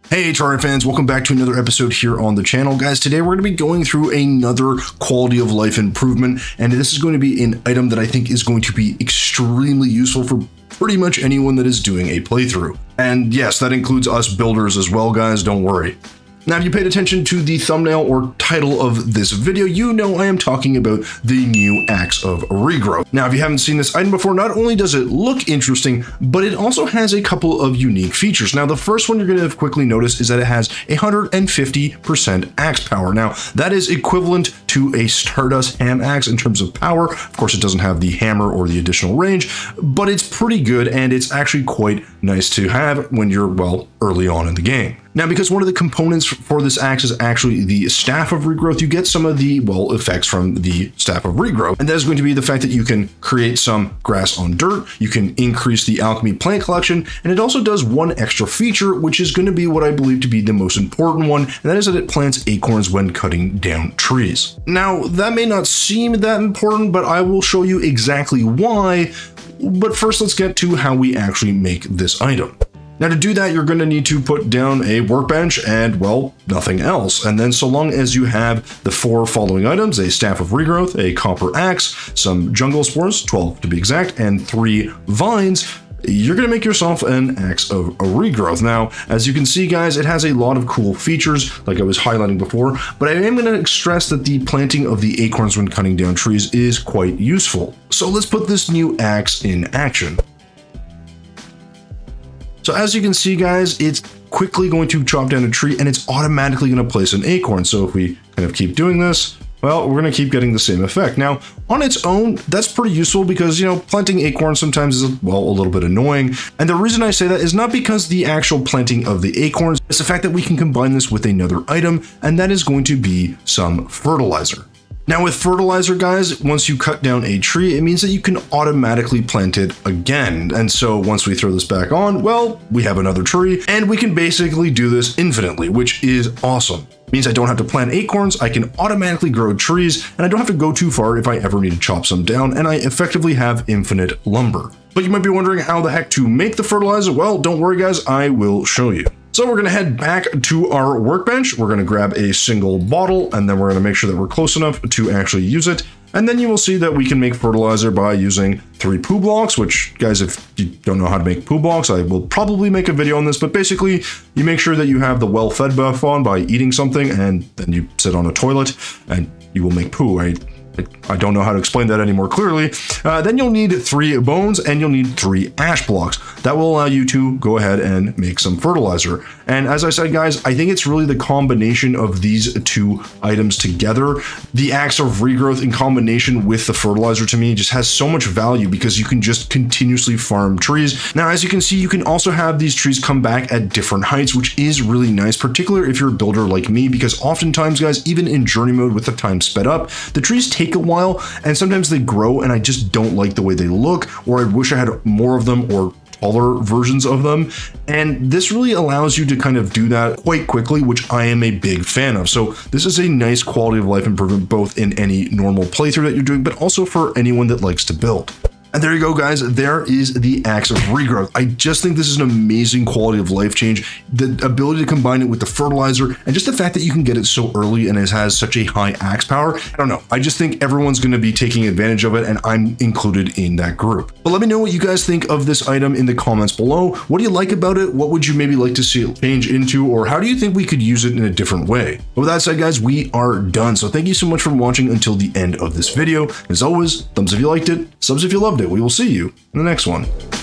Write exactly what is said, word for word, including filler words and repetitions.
Hey Terraria fans, welcome back to another episode here on the channel. Guys, today we're going to be going through another quality of life improvement, and this is going to be an item that I think is going to be extremely useful for pretty much anyone that is doing a playthrough. And yes, that includes us builders as well, guys, don't worry. Now, if you paid attention to the thumbnail or title of this video, you know I am talking about the new Axe of Regrowth. Now, if you haven't seen this item before, not only does it look interesting, but it also has a couple of unique features. Now, the first one you're going to quickly notice is that it has one hundred fifty percent axe power. Now, that is equivalent to a Stardust ham axe in terms of power. Of course, it doesn't have the hammer or the additional range, but it's pretty good, and it's actually quite nice to have when you're, well, early on in the game. Now, because one of the components for this axe is actually the Staff of Regrowth, you get some of the, well, effects from the Staff of Regrowth. And that is going to be the fact that you can create some grass on dirt, you can increase the alchemy plant collection, and it also does one extra feature, which is going to be what I believe to be the most important one, and that is that it plants acorns when cutting down trees. Now, that may not seem that important, but I will show you exactly why. But first, let's get to how we actually make this item. Now, to do that, you're going to need to put down a workbench and, well, nothing else. And then so long as you have the four following items, a Staff of Regrowth, a copper axe, some jungle spores, twelve to be exact, and three vines, you're going to make yourself an Axe of Regrowth. Now, as you can see, guys, it has a lot of cool features, like I was highlighting before, but I am going to stress that the planting of the acorns when cutting down trees is quite useful. So let's put this new axe in action. So as you can see, guys, it's quickly going to chop down a tree and it's automatically going to place an acorn. So if we kind of keep doing this, well, we're going to keep getting the same effect. Now, on its own, that's pretty useful because, you know, planting acorns sometimes is, well, a little bit annoying. And the reason I say that is not because the actual planting of the acorns, it's the fact that we can combine this with another item, and that is going to be some fertilizer. Now, with fertilizer, guys, once you cut down a tree, it means that you can automatically plant it again. And so once we throw this back on, well, we have another tree, and we can basically do this infinitely, which is awesome. It means I don't have to plant acorns, I can automatically grow trees, and I don't have to go too far if I ever need to chop some down, and I effectively have infinite lumber. But you might be wondering how the heck to make the fertilizer. Well, don't worry, guys, I will show you. So we're going to head back to our workbench. We're going to grab a single bottle, and then we're going to make sure that we're close enough to actually use it. And then you will see that we can make fertilizer by using three poo blocks, which, guys, if you don't know how to make poo blocks, I will probably make a video on this, but basically you make sure that you have the well-fed buff on by eating something, and then you sit on a toilet and you will make poo. I I don't know how to explain that any more clearly. Uh, then you'll need three bones and you'll need three ash blocks. That will allow you to go ahead and make some fertilizer. And as I said, guys, I think it's really the combination of these two items together. The Axe of Regrowth in combination with the fertilizer to me just has so much value because you can just continuously farm trees. Now, as you can see, you can also have these trees come back at different heights, which is really nice, particularly if you're a builder like me, because oftentimes, guys, even in journey mode with the time sped up, the trees take a while and sometimes they grow and I just don't like the way they look, or I wish I had more of them or taller versions of them. And this really allows you to kind of do that quite quickly, which I am a big fan of. So this is a nice quality of life improvement, both in any normal playthrough that you're doing, but also for anyone that likes to build. And there you go, guys. There is the Axe of Regrowth. I just think this is an amazing quality of life change. The ability to combine it with the fertilizer and just the fact that you can get it so early and it has such a high axe power. I don't know. I just think everyone's going to be taking advantage of it, and I'm included in that group. But let me know what you guys think of this item in the comments below. What do you like about it? What would you maybe like to see it change into? Or how do you think we could use it in a different way? But with that said, guys, we are done. So thank you so much for watching until the end of this video. As always, thumbs if you liked it, subs if you loved it. We will see you in the next one.